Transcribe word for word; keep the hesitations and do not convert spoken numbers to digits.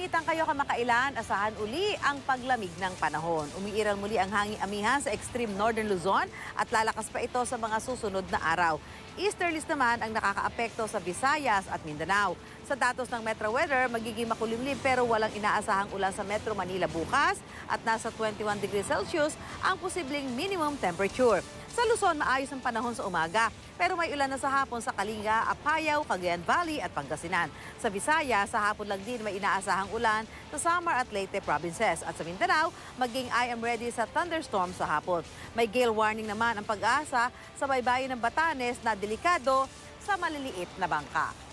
balitan kayo kamakailan, asahan uli ang paglamig ng panahon. Umiiral muli ang hanging amihan sa extreme northern Luzon at lalakas pa ito sa mga susunod na araw. Easterlies naman ang nakakaapekto sa Visayas at Mindanao. Sa datos ng Metro Weather, magiging makulimlim pero walang inaasahang ulan sa Metro Manila bukas at nasa twenty-one degrees Celsius ang posibleng minimum temperature. Sa Luzon, maayos ang panahon sa umaga, pero may ulan na sa hapon sa Kalinga, Apayao, Cagayan Valley at Pangasinan. Sa Visayas, sa hapon lang din may inaasahang ulan sa Samar at Leyte provinces. At sa Mindanao, maging I am ready sa thunderstorm sa hapon. May gale warning naman ang pag-asa sa baybayin ng Batanes na delikado sa maliliit na bangka.